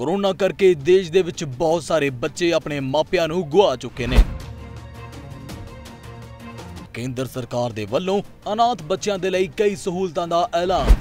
Corona करके देश दे विच बहुत सारे बच्चे अपने मापियां नूं गुआ चुके ने। केंद्र सरकार दे वल्लों अनाथ बच्चों दे लई कई सहूलतां दा ऐलान।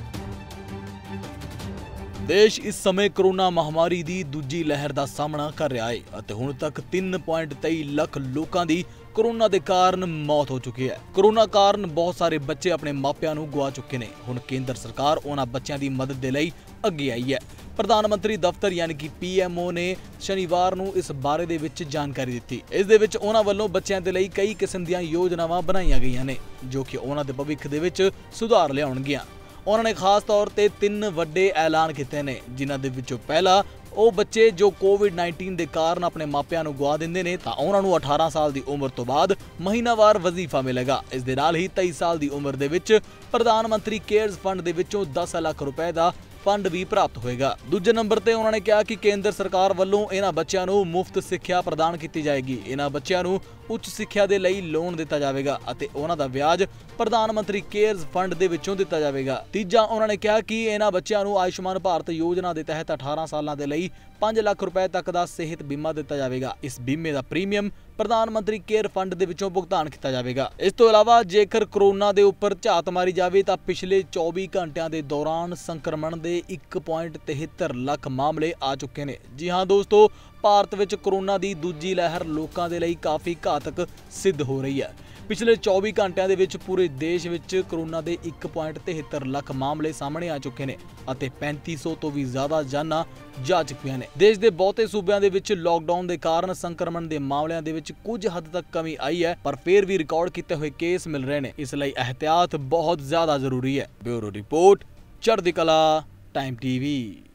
देश इस समय कोरोना महामारी दी दूजी लहर दा सामना कर रहा है ਅਤੇ ਹੁਣ तक 3.23 ਲੱਖ ਲੋਕਾਂ ਦੀ कोरोना के कारण मौत हो चुकी है। कोरोना कारण बहुत सारे बच्चे अपने मापियां नूं गुआ चुके ने। हुण केंद्र सरकार उन्हां बच्चों की मदद के लिए अगे आई है। प्रधानमंत्री दफ्तर यानी कि PMO ने शनिवार नूं इस बारे दे विच जानकारी दी। इस दे विच उन्हां वल्लों बच्चों के लिए कई किस्म दी योजनावां बनाईयां गईयां ने जो कि उन्हां दे भविख दे विच सुधार लियाउणगीआं। उन्होंने खास तौर पर 3 वड्डे ऐलान किए ने, जिन्हां दे विचों पहला ਉਹ ਬੱਚੇ ਜੋ कोविड-19 ਦੇ ਕਾਰਨ ਆਪਣੇ ਮਾਪਿਆਂ ਨੂੰ ਗਵਾ ਦਿੰਦੇ ਨੇ ਤਾਂ ਉਹਨਾਂ ਨੂੰ 18 ਸਾਲ ਦੀ ਉਮਰ ਤੋਂ ਬਾਅਦ ਮਹੀਨਾਵਾਰ ਵਜ਼ੀਫਾ ਮਿਲੇਗਾ। ਇਸ ਦੇ ਨਾਲ ਹੀ 23 ਸਾਲ ਦੀ ਉਮਰ ਦੇ ਵਿੱਚ ਪ੍ਰਧਾਨ ਮੰਤਰੀ ਕੇਅਰਸ ਫੰਡ ਦੇ ਵਿੱਚੋਂ 10 ਲੱਖ ਰੁਪਏ ਦਾ फंड भी प्राप्त होएगा। दूजे नंबर ते उन्होंने कहा कि केंद्र सरकार वालों इन्हां बच्चों नूं मुफ्त सिक्ख्या प्रदान की जाएगी। इन्हां बच्चों नूं उच्च सिक्ख्या दे लई लोन दिता जाएगा और उन्हां दा ब्याज प्रधानमंत्री केयर्स फंड दे विचों दिता जाएगा। तीजा उन्होंने कहा कि इन्हां बच्चों नूं आयुष्मान भारत योजना के तहत 18 साल दे लई 5 लाख रुपए तक का सेहत बीमा दिता जाएगा। इस बीमे का प्रीमियम प्रधानमंत्री केयर फंड दे विचों भुगतान किया जाएगा। इस तो इलावा जेकर कोरोना के उपर झात मारी जाए तो पिछले 24 घंटिया के दौरान संक्रमण के 1.73 लाख मामले आ चुके हैं। जी हाँ दोस्तों, भारत विच कोरोना की दूजी लहर लोगों के लिए काफ़ी घातक सिद्ध हो रही है। पिछले 24 घंटिया के विच पूरे देश विच कोरोना के 1.73 लाख मामले सामने आ चुके हैं और 3500 तो भी ज़्यादा जाना जा चुकियां ने। देश के बहुते सूबों के विच लॉकडाउन के कारण संक्रमण के मामलों के विच कुछ हद तक कमी आई है, पर फिर भी रिकॉर्ड किए हुए केस मिल रहे हैं। इसलिए एहतियात बहुत ज़्यादा जरूरी है। ब्यूरो रिपोर्ट, चढ़दी कला, टाइम TV।